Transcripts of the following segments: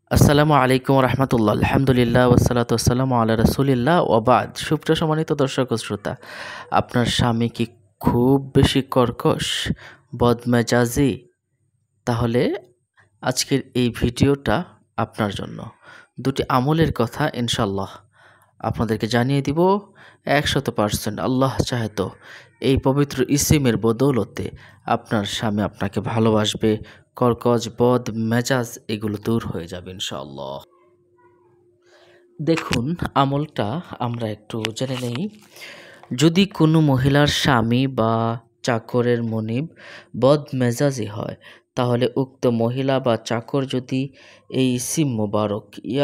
আসসালামু আলাইকুম রহমতুল্লাহ আলহামদুলিল্লাহ ওয়াসালাতু ওয়াসসালামু আলা রাসূলিল্লাহ ওয়া বাদ। সুপ্রিয় সম্মানিত দর্শক ও শ্রোতা, আপনার স্বামী কি খুব বেশি কর্কশ, বদমেজাজি? তাহলে আজকের এই ভিডিওটা আপনার জন্য। দুটি আমলের কথা ইনশাআল্লাহ আপনাদেরকে জানিয়ে দিব 100%। আল্লাহ চাহে তো এই পবিত্র ইসিমের বদৌলতে আপনার স্বামী আপনাকে ভালোবাসবে, কর্কশ বদ মেজাজ এগুলো দূর হয়ে যাবে ইনশাআল্লাহ। দেখুন, আমলটা আমরা একটু জেনে নেই। যদি কোনো মহিলার স্বামী বা চাকরের মনিব বদমেজাজি হয়, তাহলে উক্ত মহিলা বা চাকর যদি এই ইসিম মুবারক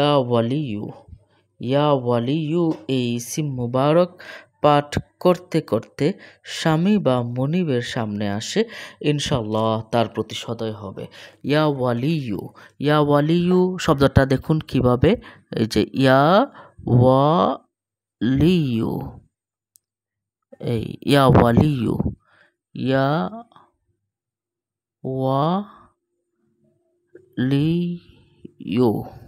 ইয়া ওয়ালিয়ু এই ইসিম মুবারক পাঠ করতে করতে স্বামী বা মনিবের সামনে আসে, ইনশাল্লাহ তার প্রতি সদয় হবে। ইয়া ওয়ালিয়ু শব্দটা দেখুন কিভাবে, এই যে ইয়া ওয়ালিয়ু, এই ইয়া ওয়ালিয়ু, ইয়া ওয়ালিয়ু,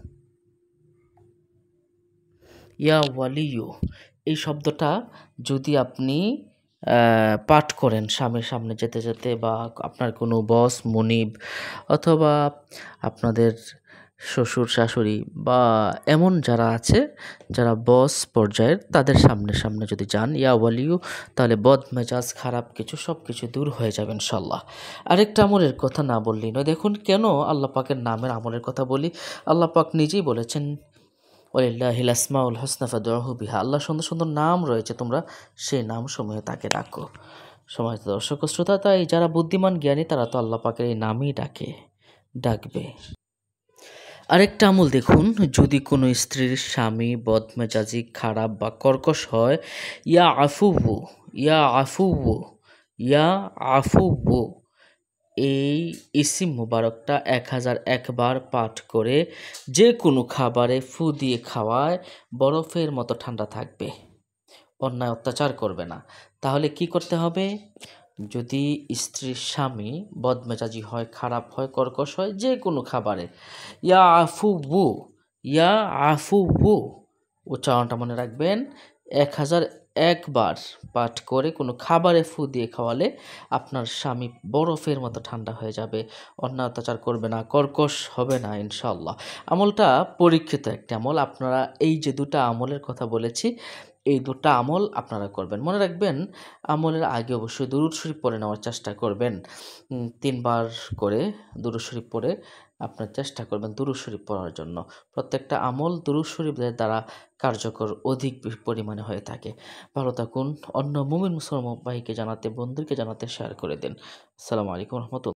ইয়া ওয়ালিয়ু এই শব্দটা যদি আপনি পাঠ করেন স্বামীর সামনে যেতে যেতে, বা আপনার কোনো বস মনিব অথবা আপনাদের শ্বশুর শাশুড়ি বা এমন যারা আছে যারা বস পর্যায়ের, তাদের সামনে সামনে যদি যান ইয়া ওয়ালিয়ু, তাহলে বদ মেজাজ খারাপ কিছু সব কিছু দূর হয়ে যাবে ইনশাল্লাহ। আরেকটা আমলের কথা না বললেই নয়। দেখুন, কেন আল্লাহ পাকের নামের আমলের কথা বলি। আল্লাহ পাক নিজেই বলেছেন, ওয়ালিল্লাহিল আসমাউল হুসনা ফাদউহু বিহা। আল্লাহ সুন্দর সুন্দর নাম রয়েছে, তোমরা সেই নাম সমূহে তাকে ডাকো। সম্মানিত দর্শক ও শ্রোতা, তাই যারা বুদ্ধিমান জ্ঞানী তারা তো আল্লাহ পাকের এই নামই ডাকবে। আরেকটা আমল দেখুন, যদি কোনো স্ত্রীর স্বামী বদমেজাজি খারাপ বা কর্কশ হয়, ইয়া আফুবু ইয়া আফুবু ইয়া আফুবু এই ইসিম মুবারকটা 1001 বার পাঠ করে যে কোনো খাবারে ফু দিয়ে খাওয়ায় বরফের মতো ঠান্ডা থাকবে, অন্যায় অত্যাচার করবে না। তাহলে কি করতে হবে? যদি স্ত্রীর স্বামী বদমেজাজি হয়, খারাপ হয়, কর্কশ হয়, যে কোনো খাবারে ইয়া আফুবু ইয়া আফুবু উচ্চারণটা মনে রাখবেন। 1001 বার পাঠ করে কোনো খাবারে ফু দিয়ে খাওয়ালে আপনার স্বামী বরফের মতো ঠান্ডা হয়ে যাবে, অন্যায় অত্যাচার করবে না, কর্কশ হবে না ইনশাআল্লাহ। আমলটা পরীক্ষিত একটি আমল। আপনারা এই যে দুটা আমলের কথা বলেছি, এই দুটা আমল আপনারা করবেন। মনে রাখবেন, আমলের আগে অবশ্যই দুরূদ শরীফ পড়ে নেওয়ার চেষ্টা করবেন। 3 বার করে দুরূদ শরীফ পড়ে আপনার চেষ্টা করবেন দুরূদ শরীফ পড়ার জন্য। প্রত্যেকটা আমল দুরূদ শরীফের দ্বারা কার্যকর অধিক পরিমাণে হয়ে থাকে। ভালো থাকুন। অন্য মুমিন মুসলমান ভাইকে জানাতে, বন্ধুকে জানাতে শেয়ার করে দিন। আসসালামু আলাইকুম রহমতুল্লাহ।